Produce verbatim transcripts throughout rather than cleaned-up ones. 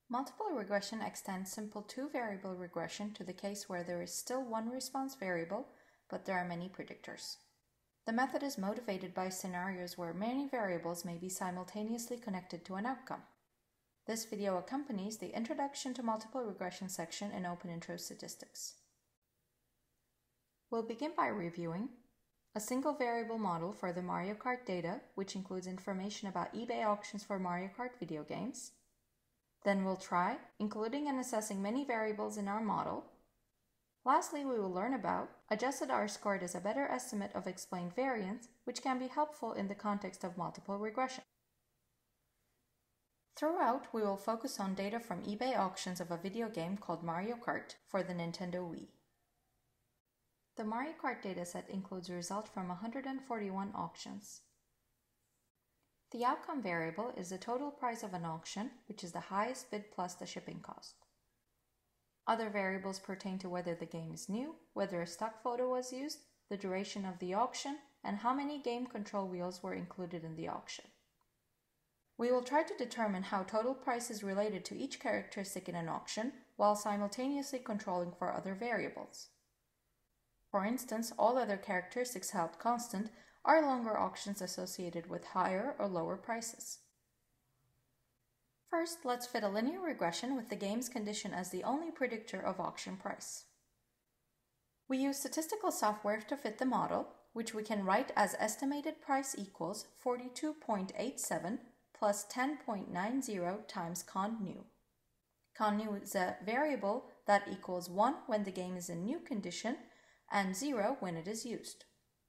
Multiple regression extends simple two-variable regression to the case where there is still one response variable, but there are many predictors. The method is motivated by scenarios where many variables may be simultaneously connected to an outcome. This video accompanies the Introduction to Multiple Regression section in Open Intro Statistics. We'll begin by reviewing a single variable model for the Mario Kart data, which includes information about eBay auctions for Mario Kart video games. Then we'll try including and assessing many variables in our model. Lastly, we will learn about adjusted R-squared as a better estimate of explained variance, which can be helpful in the context of multiple regression. Throughout, we will focus on data from eBay auctions of a video game called Mario Kart for the Nintendo Wii. The Mario Kart dataset includes a result from one hundred forty-one auctions. The outcome variable is the total price of an auction, which is the highest bid plus the shipping cost. Other variables pertain to whether the game is new, whether a stock photo was used, the duration of the auction, and how many game control wheels were included in the auction. We will try to determine how total price is related to each characteristic in an auction, while simultaneously controlling for other variables. For instance, all other characteristics held constant are longer auctions associated with higher or lower prices. First, let's fit a linear regression with the game's condition as the only predictor of auction price. We use statistical software to fit the model, which we can write as estimated price equals forty-two point eight seven plus ten point nine zero times conn new. Conn new is a variable that equals one when the game is in new condition and zero when it is used.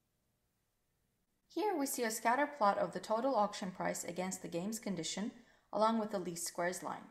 Here we see a scatter plot of the total auction price against the game's condition, along with the least squares line.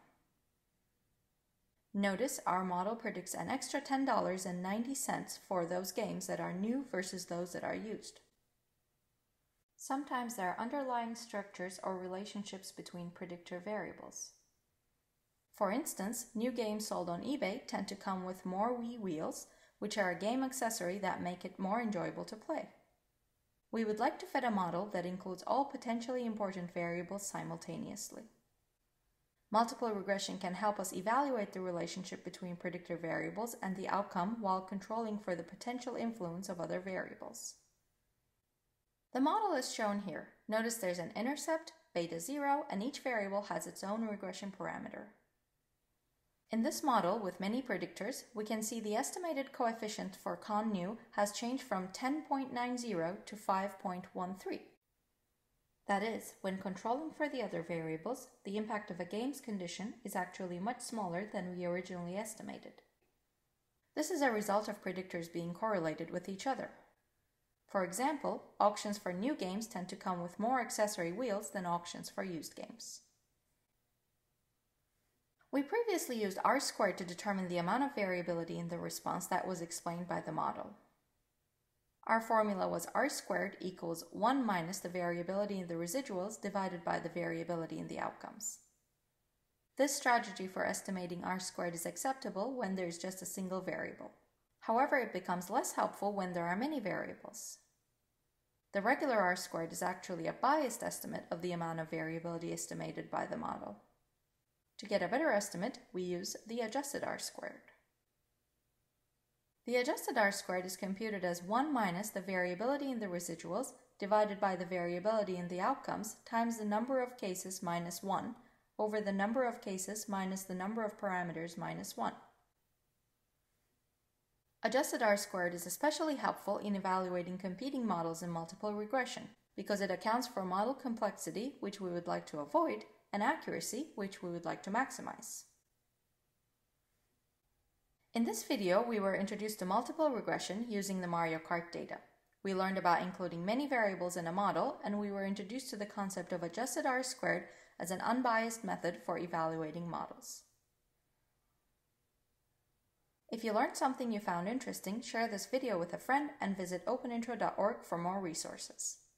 Notice our model predicts an extra ten dollars and ninety cents for those games that are new versus those that are used. Sometimes there are underlying structures or relationships between predictor variables. For instance, new games sold on eBay tend to come with more Wii wheels, which are a game accessory that make it more enjoyable to play. We would like to fit a model that includes all potentially important variables simultaneously. Multiple regression can help us evaluate the relationship between predictor variables and the outcome while controlling for the potential influence of other variables. The model is shown here. Notice there's an intercept, beta zero, and each variable has its own regression parameter. In this model with many predictors, we can see the estimated coefficient for conn new has changed from ten point nine zero to five point one three. That is, when controlling for the other variables, the impact of a game's condition is actually much smaller than we originally estimated. This is a result of predictors being correlated with each other. For example, auctions for new games tend to come with more accessory wheels than auctions for used games. We previously used R-squared to determine the amount of variability in the response that was explained by the model. Our formula was R-squared equals one minus the variability in the residuals divided by the variability in the outcomes. This strategy for estimating R-squared is acceptable when there is just a single variable. However, it becomes less helpful when there are many variables. The regular R-squared is actually a biased estimate of the amount of variability estimated by the model. To get a better estimate, we use the adjusted R-squared. The adjusted R-squared is computed as one minus the variability in the residuals divided by the variability in the outcomes times the number of cases minus one over the number of cases minus the number of parameters minus one. Adjusted R-squared is especially helpful in evaluating competing models in multiple regression because it accounts for model complexity, which we would like to avoid, and accuracy, which we would like to maximize. In this video, we were introduced to multiple regression using the Mario Kart data. We learned about including many variables in a model, and we were introduced to the concept of adjusted R-squared as an unbiased method for evaluating models. If you learned something you found interesting, share this video with a friend and visit open intro dot org for more resources.